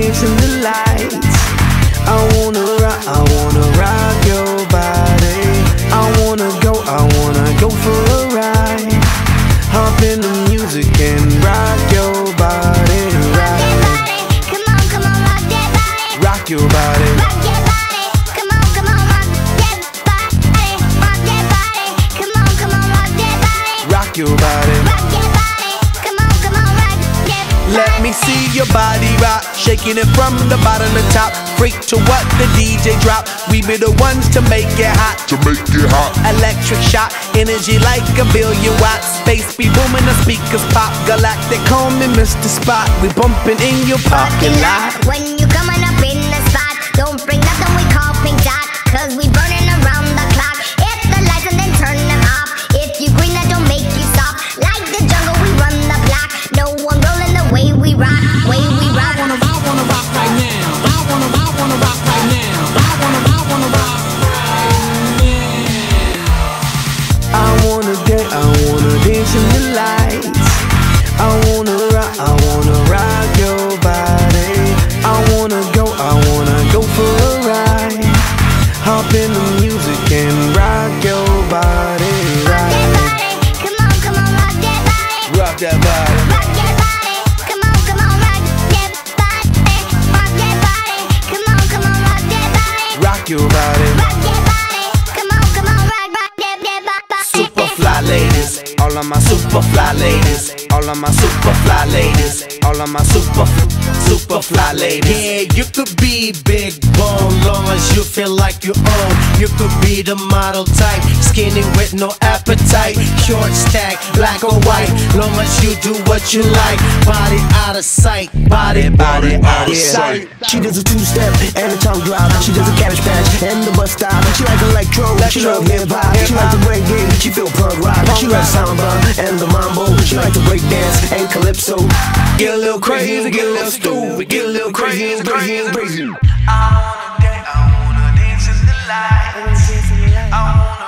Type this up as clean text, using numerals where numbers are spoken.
dance in the lights. I wanna rock your body. I wanna go for a ride. Hop in the music and rock your body, right? Come on, rock that body. Rock your body. Rock your body. Come on, rock that body. Rock that body. Come on, rock that body. Rock your body. Rock your body. Come on, rock that body. Let me see your body rock, shaking it from the bottom to top. Freak to what the DJ drop. We be the ones to make it hot. Electric shock, energy like a billion watts. Space be booming, the speakers pop. Galactic, call me Mr. Spot. We bumping in your parking lot. When you coming up in the spot, don't bring nothing we call pink dot, cause we burning around the clock. Hit the lights and then turn them off. If you green, that don't make you stop. Like the jungle, we run the block. No one rolling the way we rock, way we rock. I wanna rock right now. I wanna rock right now. I wanna rock right now. I wanna dance in the lights. I wanna rock your body. I wanna go for a ride. Hop in the music and rock your body, right? Come on, rock that body. Rock that body. Rock your body. Come on, rock that body. Rock that body. Come on, rock that body. Rock your body. Rock your body. Come on, rock that body. Super fly ladies, all of my super fly ladies, all of my super fly ladies, all of my super fly ladies. Yeah, you could be big bone, long as you feel like you own. You could be the model type, skinny with no appetite, short stack, black or white, long as you do what you like. Body out of sight, body out of sight. She does a two-step and a tongue drop. She does a cabbage patch and the bus stop. She like electro, she love hip-hop. She like the reggae, she feel punk rock. She like samba and the mambo. She like to break dance and calypso. Get a little crazy, get a little stupid, get a little crazy. I wanna dance in the lights. I wanna